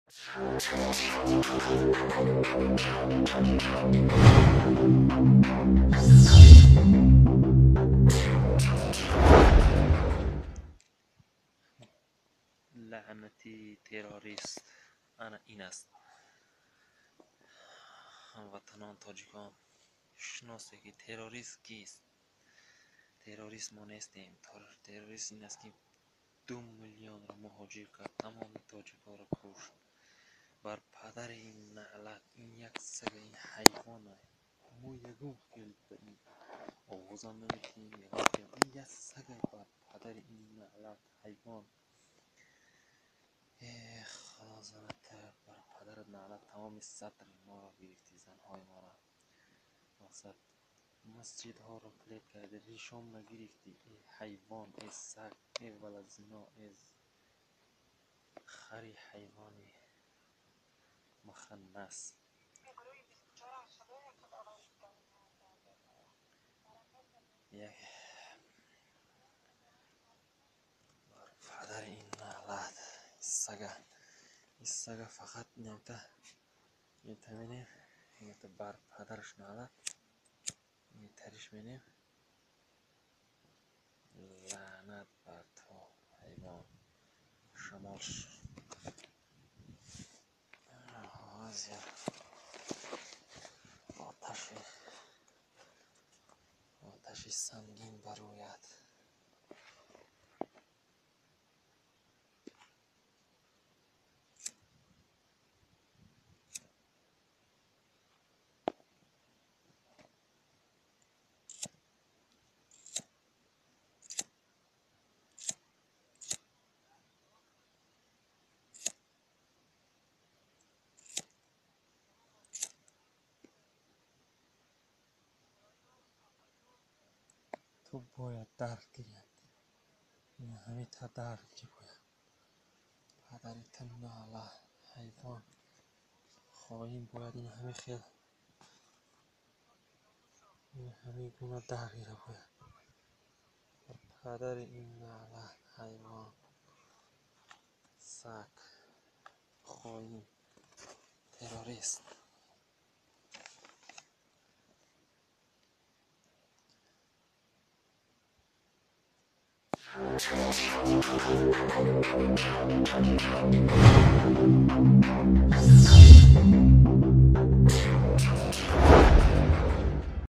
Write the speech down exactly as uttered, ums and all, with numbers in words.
لعنتی تروریست انا این است. هموطنان تاجیکان شناسه که تروریست کیست. تروریست ما نیستیم. تروریست این است که دو میلیون را مهاجر کرد، تمام تاجیکا را کشت. بر پدر این نعلت، این یک سگ این حیوان ما یگو خیلی به این آوازم نمیتیم یگو خیلی این یک سگ بر پدر این نعلت حیوان. ای خدا زنت بر پدر نعلت تمام سطر ما را گرفتی، زنهای ما را مقصد مسجد ها را پلیت کرده، ریشام را گرفتی. ای حیوان، ای سگ، ای ولدزنا، ای خری حیوانی مخنث. یک بر پدر این نعلت این سگه این سگه فقط نیمته نیمته مینیم نیمته بر پدرش نعلت نیمترش مینیم. لعنت بر تو حیوان شمال شو. آزیر آتش آتش سنگین بروید. تو باید درک گیرند این همه تا درک کی باید پدریت ناله حیوان خواهیم باید این همه خیل این همه گونه درکی را باید پدر این ناله حیوان سگ خواهیم تروریست.